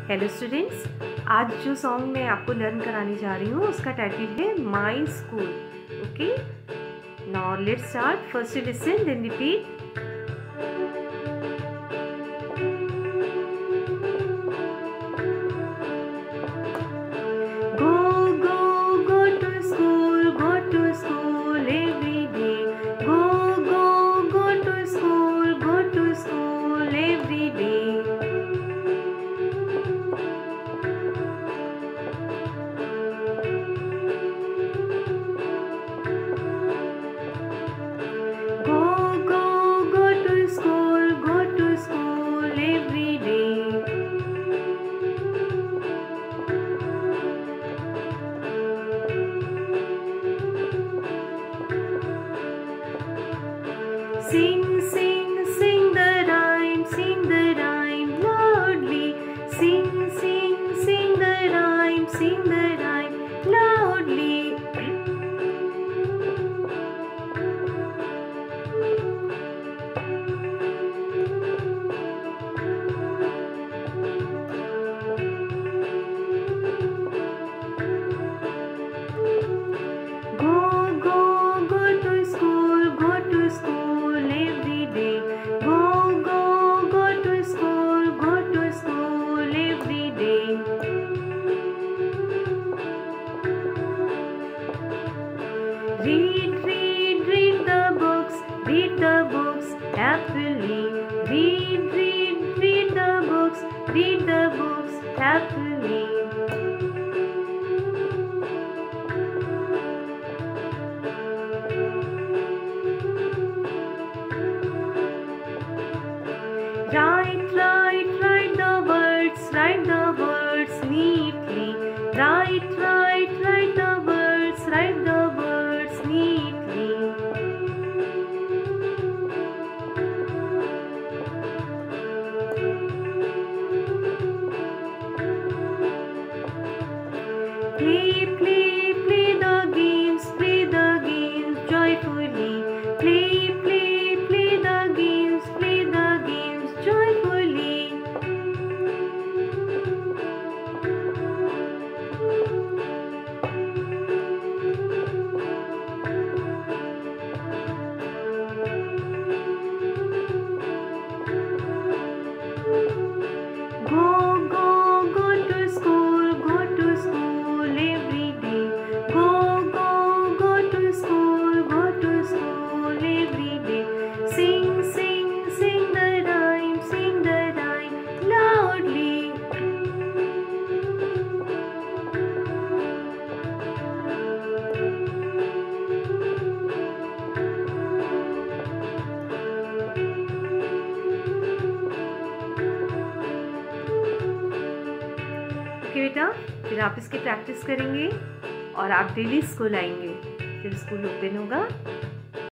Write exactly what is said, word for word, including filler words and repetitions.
Hello students, आज जो song मैं आपको लर्न कराने जा रही हूँ उसका टाइटल है my school. Okay, now let's start. First listen then repeat. Sing, sing, sing the rhyme, sing the rhyme loudly. Sing, sing, sing the rhyme, sing the rhyme loudly. Go, go, go to school, go to school every day. Go, go, go to school, go to school every day. Read, read, read the books, read the books happily. Read, read, read the books, read the books happily. Write, write, write the words, write the words neatly. Write, write, write the words, write the words neatly. Play, play, play the games, play the games joyfully. Play, play, play the games, play the games joyfully. Go, go, go to school, go to school every day. Go, go, go to school, go to school every day. Sing, sing, sing the rhyme, sing the rhyme loudly. Okay बेटा, फिर आप इसकी practice करेंगे और आप daily school आएंगे। फिर school open होगा।